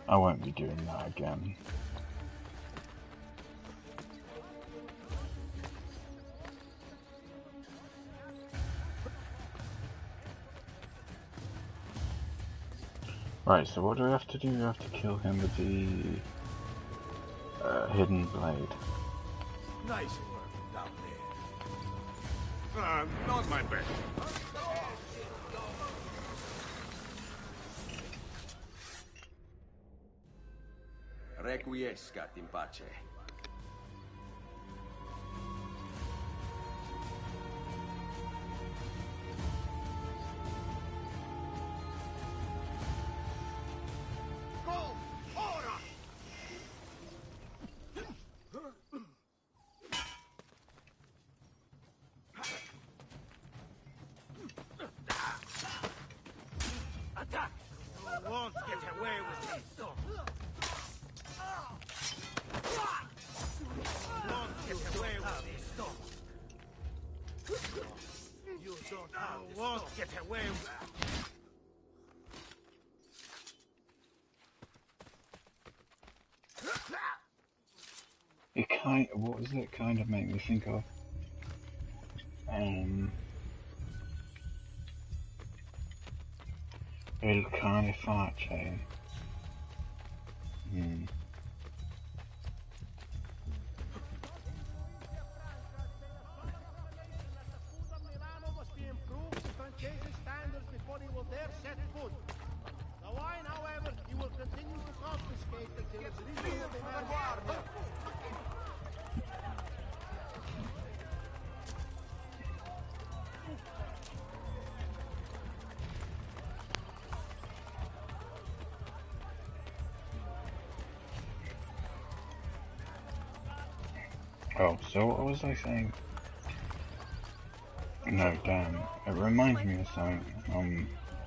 I won't be doing that again. Right, so what do we have to do? We have to kill him with the hidden blade. Nice work down there. Not my best. Requiescat in pace. Attack! You won't get away with this. Won't get away with It what does it kind of make me think of? Il cane face. standards before he will dare set foot. The wine, however, he will continue to confiscate until it's reasonably demanded. Oh, so what was I saying? No, damn. It reminds me of something.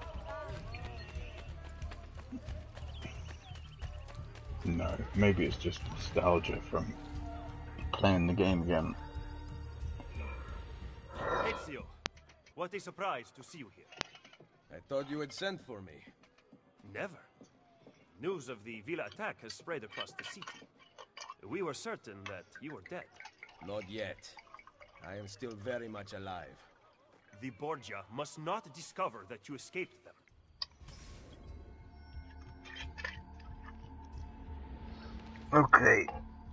No, maybe it's just nostalgia from playing the game again. Ezio, what a surprise to see you here. I thought you had sent for me. Never. News of the Villa attack has spread across the city. We were certain that you were dead. Not yet. I am still very much alive. The Borgia must not discover that you escaped them. Okay.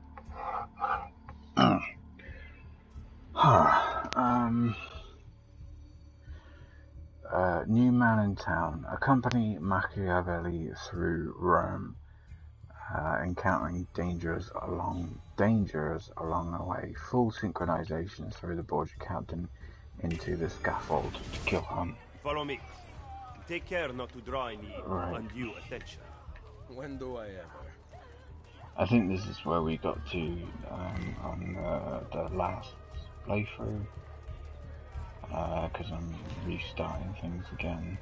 New man in town. Accompany Machiavelli through Rome, encountering dangers along the way. Full synchronization through the Borgia captain into the scaffold to kill him. Follow me. Take care not to draw any undue attention. When do I ever? I think this is where we got to on the last playthrough, because I'm restarting things again.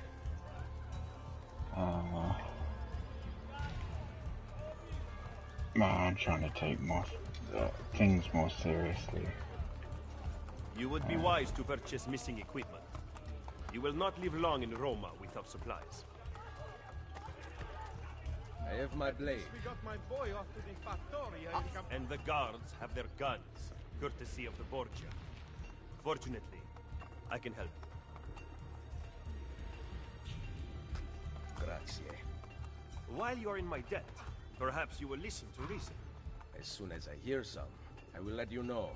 I'm trying to take things more seriously. You would be wise to purchase missing equipment. You will not live long in Roma without supplies. I have my blade. We got my boy off to the Fattoria. And the guards have their guns, courtesy of the Borgia. Fortunately, I can help. Grazie. While you are in my debt, perhaps you will listen to reason. As soon as I hear some, I will let you know.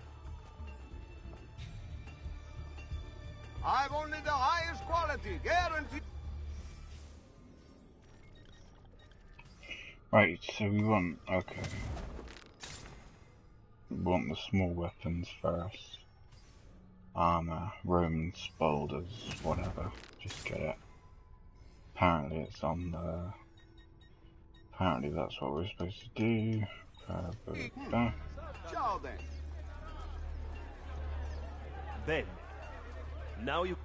I've only the highest quality, guaranteed. Right, so we want, okay. We want the small weapons first. Armor, Roman spolders, whatever. Just get it. Apparently it's on the... Apparently that's what we're supposed to do. Ciao then. Ben, now you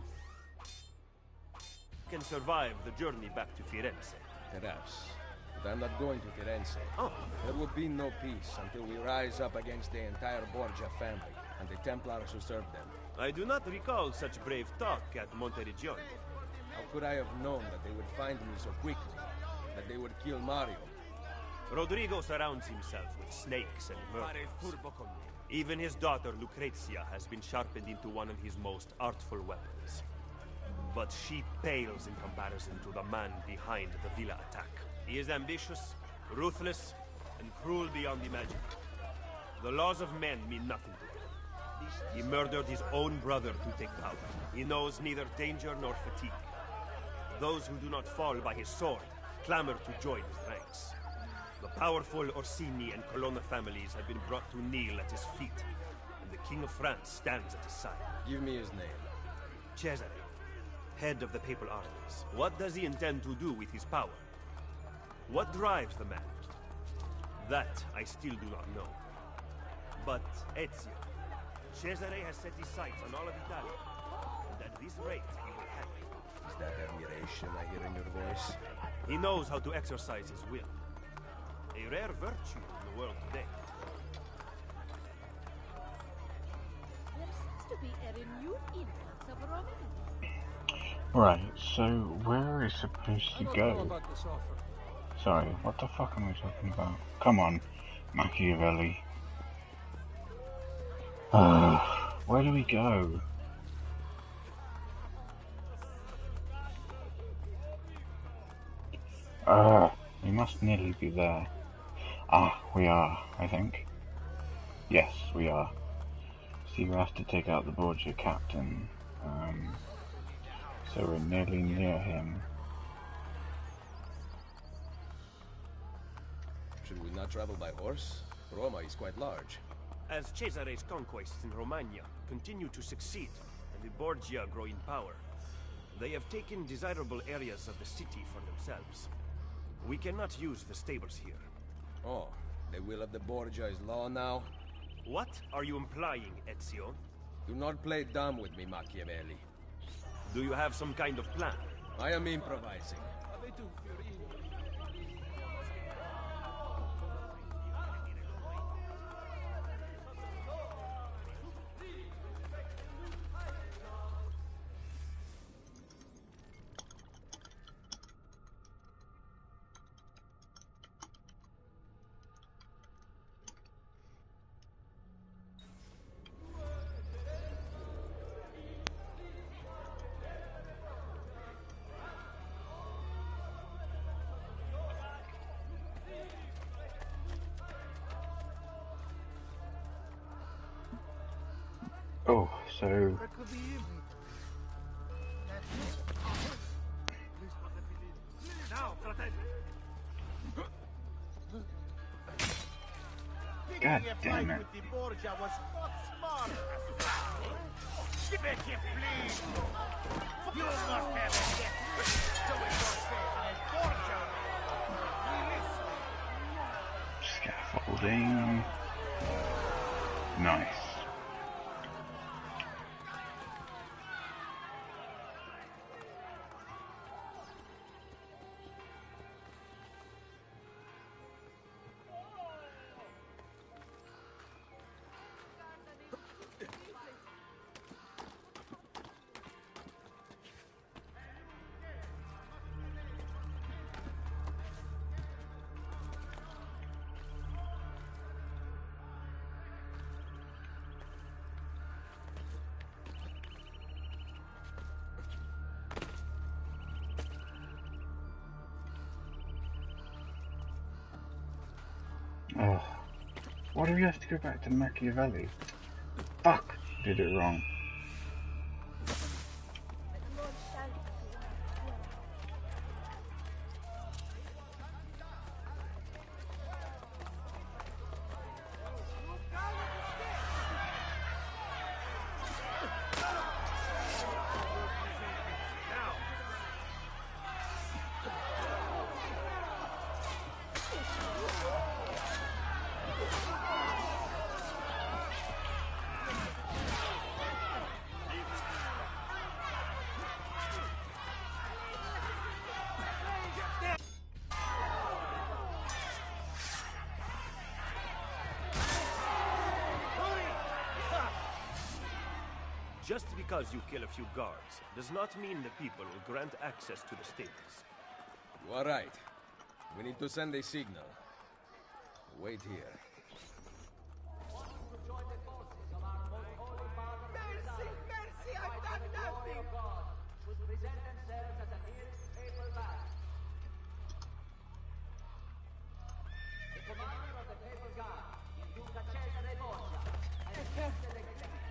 can survive the journey back to Firenze. Perhaps. But I'm not going to Firenze. Oh. There will be no peace until we rise up against the entire Borgia family and the Templars who serve them. I do not recall such brave talk at Monteriggioni. How could I have known that they would find me so quickly? that they would kill Mario. Rodrigo surrounds himself with snakes and murders. Even his daughter Lucrezia has been sharpened into one of his most artful weapons. But she pales in comparison to the man behind the Villa attack. He is ambitious, ruthless, and cruel beyond imagining. The laws of men mean nothing to him. He murdered his own brother to take power. He knows neither danger nor fatigue. Those who do not fall by his sword clamor to join his ranks. The powerful Orsini and Colonna families have been brought to kneel at his feet, and the King of France stands at his side. Give me his name. Cesare, head of the papal armies. What does he intend to do with his power? What drives the man? That I still do not know. But Ezio, Cesare has set his sights on all of Italy, and at this rate he will have it. Is that admiration I hear in your voice? He knows how to exercise his will. A rare virtue in the world today. There seems to be a renewed influx of Romans. Right, so where are we supposed to go? Sorry, what the fuck am I talking about? Come on, Machiavelli. Where do we go? We must nearly be there. Ah, we are, I think. Yes, we are. See, we have to take out the Borgia captain. So we're nearly near him. Should we not travel by horse? Roma is quite large. As Cesare's conquests in Romagna continue to succeed, and the Borgia grow in power, they have taken desirable areas of the city for themselves. We cannot use the stables here. Oh, the will of the Borgia is law now? What are you implying, Ezio? Do not play dumb with me, Machiavelli. Do you have some kind of plan? I am improvising. Oh, so... God damn it. With the Borgia was not smart. Make him please. You must have a death wish to associate with Borgia. Scaffolding. Nice. Oh, why do we have to go back to Machiavelli? Fuck, did it wrong. Just because you kill a few guards does not mean the people will grant access to the stables. You are right. We need to send a signal. Wait here. Mercy, mercy, I've done nothing! Should present themselves as the nearest papal man. The commander of the papal guard, il Duca Cesare Borgia, has accepted the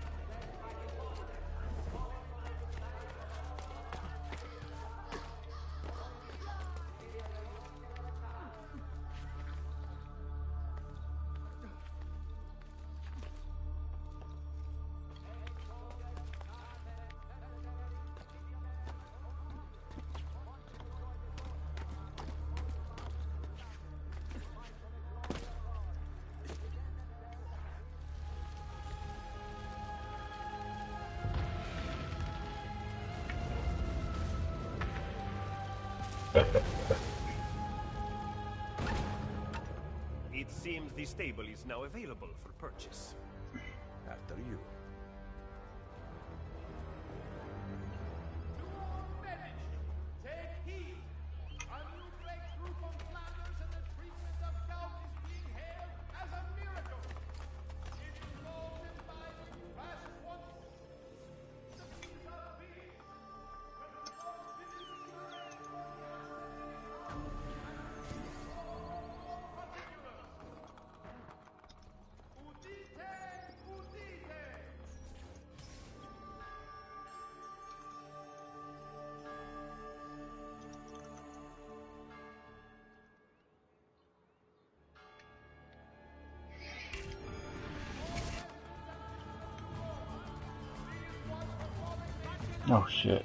It seems the stable is now available for purchase. After you. take heed! A new breakthrough from Flanders and the treatment of gout is being hailed as a miracle! It is golden by the fast one. The peace of peace! Udite! Udite! Oh shit.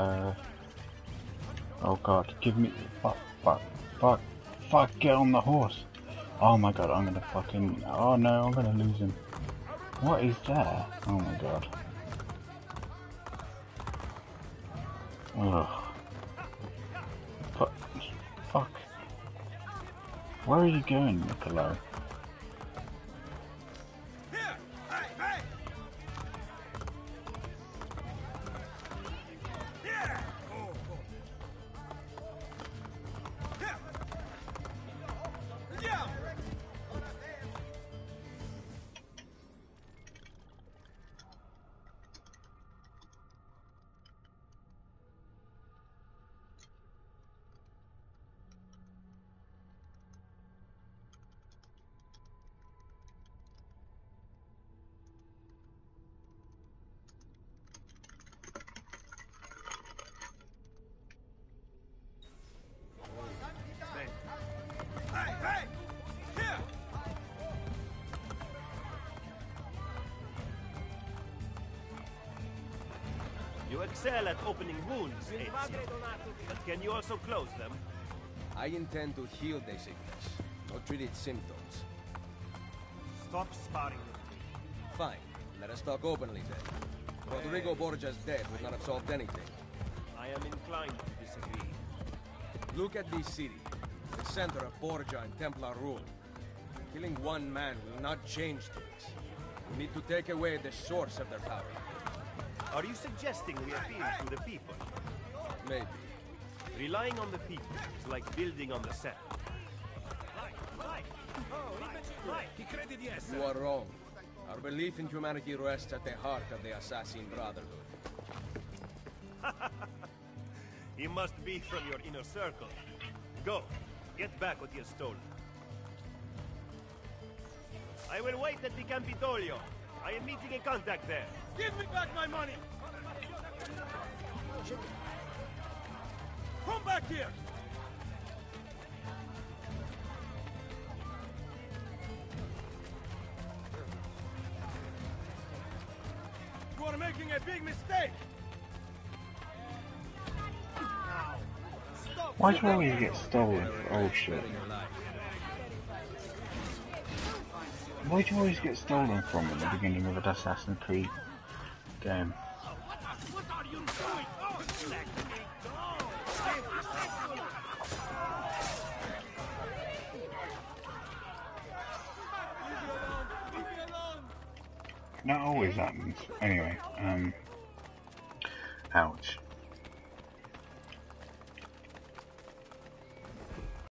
Oh god, give me. Fuck, get on the horse. Oh my god, I'm gonna fucking. Oh no, I'm gonna lose him. What is there? Oh my god. Ugh. Fuck. Where are you going, Niccolo? You excel at opening wounds, Ezio. But can you also close them? I intend to heal the sickness, not treat its symptoms. Stop sparring with me. Fine. Let us talk openly then. Rodrigo Borgia's death would not have solved anything. I am inclined to disagree. Look at this city, the center of Borgia and Templar rule. Killing one man will not change things. We need to take away the source of their power. Are you suggesting we appeal to the people? Maybe. Relying on the people is like building on the sand. You are wrong. Our belief in humanity rests at the heart of the Assassin Brotherhood. He must be from your inner circle. Go, get back what he has stolen. I will wait at the Campidoglio. I am meeting a contact there. Give me back my money! Come back here! You are making a big mistake! Why do always get stolen? Oh shit. Why do you always get stolen from at the beginning of an Assassin's Creed game? What are you doing? Oh, let me go! Leave me alone! That always happens. Anyway, ouch.